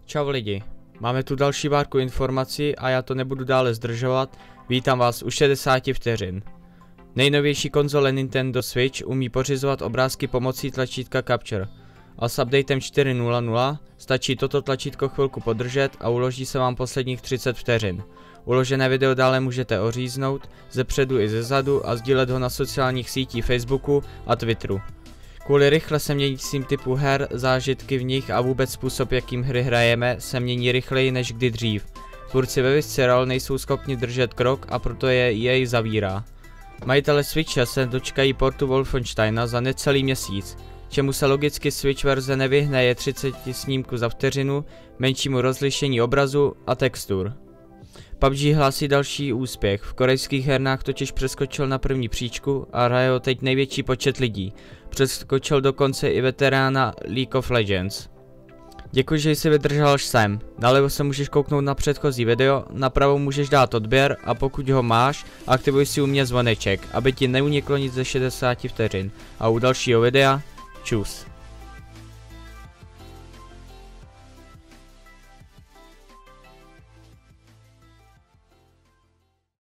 Čau lidi, máme tu další várku informací a já to nebudu dále zdržovat, vítám vás u 60 vteřin. Nejnovější konzole Nintendo Switch umí pořizovat obrázky pomocí tlačítka Capture. A s updatem 4.0.0 stačí toto tlačítko chvilku podržet a uloží se vám posledních 30 vteřin. Uložené video dále můžete oříznout zepředu i zezadu a sdílet ho na sociálních sítích Facebooku a Twitteru. Kvůli rychle se měnícím typu her, zážitky v nich a vůbec způsob, jakým hry hrajeme, se mění rychleji než kdy dřív. Tvůrci ve Visceral nejsou schopni držet krok a proto je EA zavírá. Majitele Switche se dočkají portu Wolfensteina za necelý měsíc. Čemu se logicky Switch verze nevyhne je 30 snímků za vteřinu, menšímu rozlišení obrazu a textur. PUBG hlásí další úspěch, v korejských hernách totiž přeskočil na první příčku a hraje ho teď největší počet lidí. Přeskočil dokonce i veterána League of Legends. Děkuji, že jsi vydržel až sem. Nalevo se můžeš kouknout na předchozí video, napravo můžeš dát odběr a pokud ho máš, aktivuj si u mě zvoneček, aby ti neuniklo nic ze 60 vteřin. A u dalšího videa, čus.